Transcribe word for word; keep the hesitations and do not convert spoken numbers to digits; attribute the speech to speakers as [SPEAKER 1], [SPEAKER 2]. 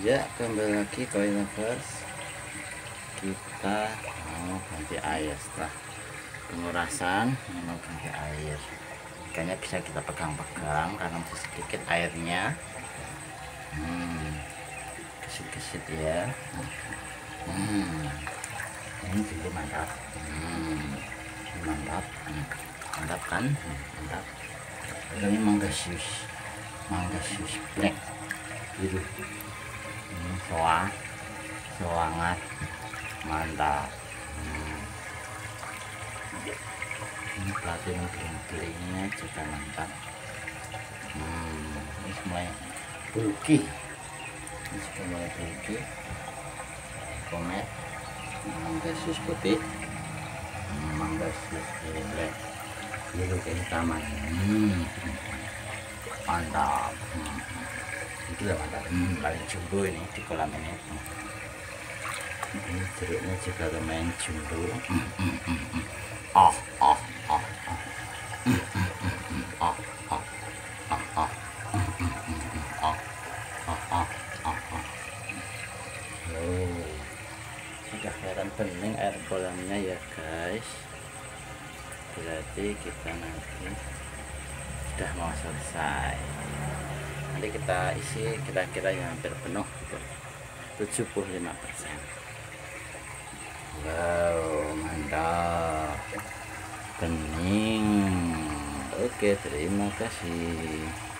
[SPEAKER 1] Ya, kembali lagi Koi Lovers. Kita mau ganti air setelah pengurasan. Mau ganti air, ikannya bisa kita pegang-pegang karena masih sedikit airnya. Hmm, kesit-kesit ya. Hmm, ini juga mantap. Hmm, mantap. Hmm, mantap kan? Hmm, mantap. Ini manggasius, manggasius black biru. Ini soa, soangat, mantap. Hmm. Ini platinum bling-blingnya juga mantap. Hmm, ini mulai bulky, ini sudah mulai bulky. Komet, manggasius putih, manggasius black biru kehitaman. Hmm, mantap. Hmm. Itu lah mantap. Hmm, paling jumbo ini di kolam ini. Hmm. Ini jeruknya juga lumayan jumbo. Hmm, hmm, hmm, hmm. Oh, oh, oh, oh. Hmm, hmm, hmm, hmm. Oh, oh, oh, oh. Hmm, hmm, hmm, hmm. Oh, oh, oh, oh, oh. Oh, sudah kelihatan bening air kolamnya ya guys. Berarti kita nanti sudah mau selesai. Nanti kita isi kira-kira yang hampir penuh gitu, tujuh puluh lima persen. Wow, mantap, bening. Oke, terima kasih.